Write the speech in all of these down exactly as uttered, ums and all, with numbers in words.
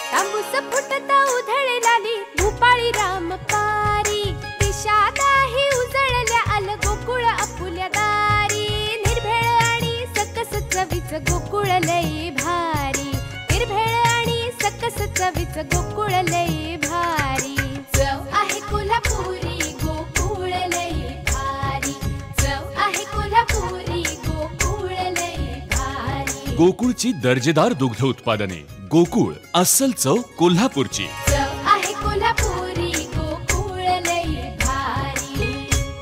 तांबूस फुटता उधळलाली भूपाळी रामपारी दिशादाही उजळल्या आल गोकुळ आपुल्या दारी निर्भेळ आणि सकस चवीच गोकुळ लई भारी निर्भेळ आणि सकस चवीच गोकुळ लई भारी चव आहे कोल्हापुरी गोकुळ लई भारी चव आहे कोल्हापुरी गोकुळ लई भारी गोकुळची दर्जेदार दुग्ध उत्पादने गोकुळ अस्सल चव कोल्हापूरची चव आहे कोल्हापुरी गोकुळ लई भारी।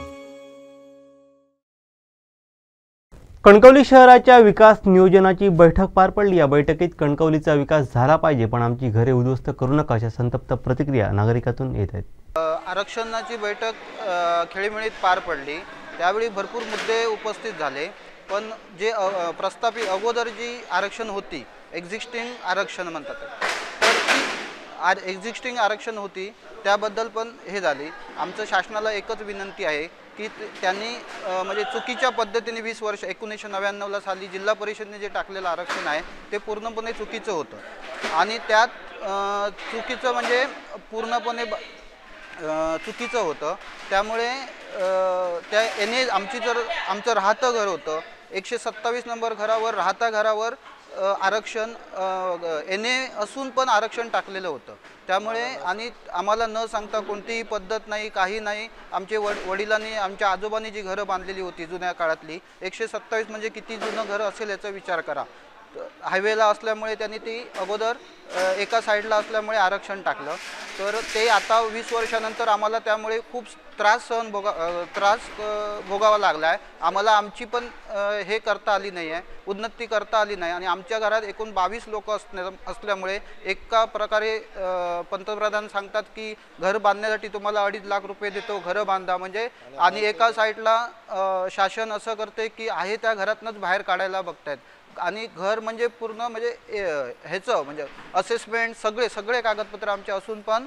कणकवली शहराच्या विकास नियोजनाची बैठक पार पडली। या बैठकीत कणकवलीचा विकास झाला पाहिजे पण आमची घरे उद्ध्वस्त करू नका अशा संतप्त प्रतिक्रिया नागरिकातून येत आहेत। आरक्षणाची बैठक खेळीमेळीत पार पडली त्यावेळी भरपूर मुद्दे उपस्थित झाले पण जे प्रस्तावित अगोदर जी आरक्षण होती एक्झिस्टिंग आरक्षण म्हणतात तर ती आर एक्झिस्टिंग आरक्षण होती त्याबद्दल पण हे झाली। आमचं शासनाला एकच विनंती आहे की त्यांनी म्हणजे चुकीच्या पद्धतीने वीस वर्ष एकोणीसशे नव्याण्णवला साली जिल्हा परिषदेने जे टाकलेलं आरक्षण आहे ते पूर्णपणे चुकीचं होतं आणि त्यात चुकीचं म्हणजे पूर्णपणे चुकीचं होतं। त्यामुळे त्या याने आमची जर आमचं राहतं घर होतं एकशे सत्तावीस नंबर घरावर राहता घरावर आरक्षण एने असून पण आरक्षण टाकलेलं होतं त्यामुळे आणि आम्हाला न सांगता कोणतीही पद्धत नाही काही नाही। आमचे वड वडिलांनी आमच्या आजोबांनी जी घरं बांधलेली होती जुन्या काळातली एकशे सत्तावीस म्हणजे किती जुनं घरं असेल याचा विचार करा। हायवेला असल्यामुळे त्यांनी ती अगोदर एका साईडला असल्यामुळे आरक्षण टाकलं तर ते आता वीस वर्षानंतर आम्हाला त्यामुळे खूप त्रास सहन भोगा त्रास भोगावा लागला आहे। आम्हाला आमची पण हे करता आली नाही आहे उन्नती करता आली नाही आणि आमच्या घरात एकूण बावीस लोक असण्या असल्यामुळे एका प्रकारे पंतप्रधान सांगतात की घर बांधण्यासाठी तुम्हाला अडीच लाख रुपये देतो घरं बांधा म्हणजे आणि एका साईडला शासन असं करते की आहे त्या घरातनंच बाहेर काढायला बघतायत आणि घर म्हणजे पूर्ण म्हणजे ह्याचं म्हणजे असेसमेंट सगळे सगळे कागदपत्र आमचे असून पण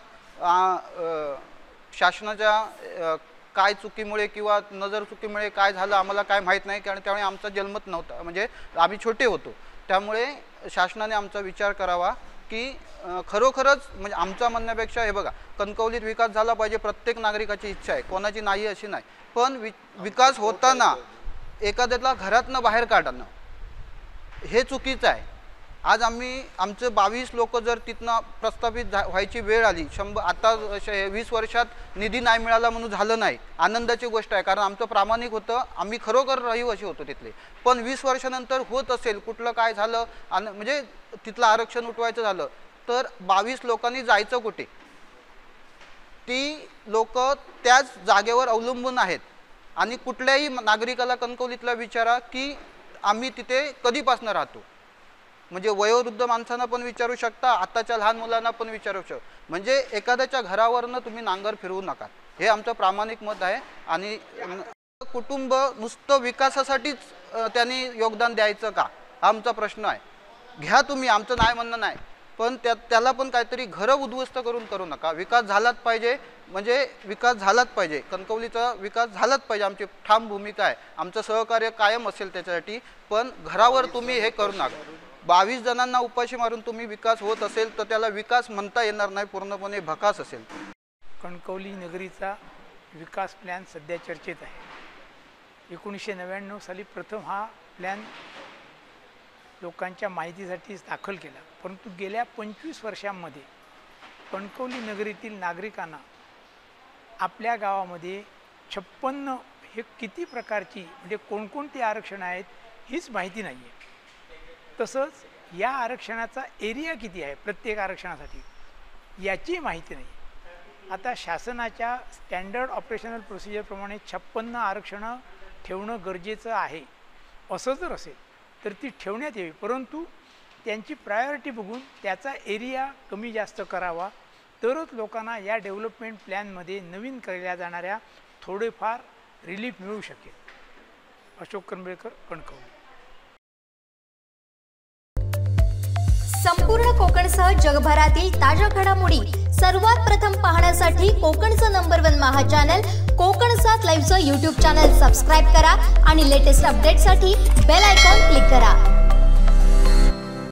शासनाच्या काय चुकीमुळे किंवा नजर चुकीमुळे काय झालं आम्हाला काय माहीत नाही कारण त्यामुळे आमचा जन्मत नव्हता म्हणजे आम्ही छोटे होतो त्यामुळे शासनाने आमचा विचार करावा की खरोखरच म्हणजे आमच्या म्हणण्यापेक्षा हे बघा कणकवलीत विकास झाला पाहिजे प्रत्येक नागरिकाची इच्छा आहे कोणाची नाही अशी नाही पण वि विकास होताना एखाद्याला घरातनं बाहेर काढणं हे चुकीचं आहे। आज आम्ही आमचे बावीस लोक जर तिथनं प्रस्थापित व्हायची वेळ आली शंभर आता वीस वर्षात निधी नाही मिळाला म्हणून झालं नाही आनंदाची गोष्ट आहे कारण आमचं प्रामाणिक होतं आम्ही खरोखर रहिवासी होतो तिथले पण वीस वर्षानंतर होत असेल कुठलं काय झालं आणि म्हणजे तिथलं आरक्षण उठवायचं झालं तर बावीस लोकांनी जायचं कुठे ती लोक त्याच जागेवर अवलंबून आहेत आणि कुठल्याही नागरिकाला कणकवलीतला विचारा की आम्ही तिथे कधीपासून राहतो म्हणजे वयोवृद्ध माणसांना पण विचारू शकता आताच्या लहान मुलांना पण विचारू शकता म्हणजे एखाद्याच्या घरावरनं तुम्ही नांगर फिरवू नका हे आमचं प्रामाणिक मत आहे। आणि कुटुंब नुसतं विकासासाठीच त्यांनी योगदान द्यायचं का हा आमचा प्रश्न आहे। घ्या तुम्ही आमचं नाही म्हणणं नाही पण त्या त्याला पण काहीतरी घरं उद्ध्वस्त करून करू नका। विकास झालाच पाहिजे म्हणजे विकास झालाच पाहिजे कणकवलीचा विकास झालाच पाहिजे आमची ठाम भूमिका आहे आमचं सहकार्य कायम असेल त्याच्यासाठी पण घरावर तुम्ही हे करू नका। बावीस जणांना उपाशी मारून तुम्ही विकास होत असेल तर त्याला विकास म्हणता येणार नाही पूर्णपणे भकास असेल। कणकवली नगरीचा विकास प्लॅन सध्या चर्चेत आहे। एकोणीसशे नव्याण्णव साली प्रथम हा प्लॅन लोकांच्या माहितीसाठी दाखल केला परंतु गेल्या पंचवीस वर्षांमध्ये कणकवली नगरीतील नागरिकांना आपल्या गावामध्ये छप्पन्न हे किती प्रकारची म्हणजे कोणकोणती आरक्षण आहेत हीच माहिती नाही आहे। तसंच या आरक्षणाचा एरिया किती आहे प्रत्येक आरक्षणासाठी याची माहिती नाही। आता शासनाच्या स्टँडर्ड ऑपरेशनल प्रोसिजरप्रमाणे छप्पन्न आरक्षणं ठेवणं गरजेचं आहे असं जर असेल तर ती ठेवण्यात यावी परंतु त्यांची प्रायोरिटी बघून त्याचा एरिया कमी जास्त करावा तरच लोकांना या डेव्हलपमेंट प्लॅनमध्ये नवीन केल्या जाणाऱ्या थोडेफार रिलीफ मिळू शकेल। अशोक कंबळेकर, कणकवली। संपूर्ण कोकणसह जगभरातील ताज्या घडामोडी सर्वात प्रथम पाहण्यासाठी कोकणचं नंबर वन महा चॅनल कोकण सात लाईव्हचं यूट्यूब चॅनल सबस्क्राईब करा आणि लेटेस्ट अपडेटसाठी बेल आयकॉन क्लिक करा।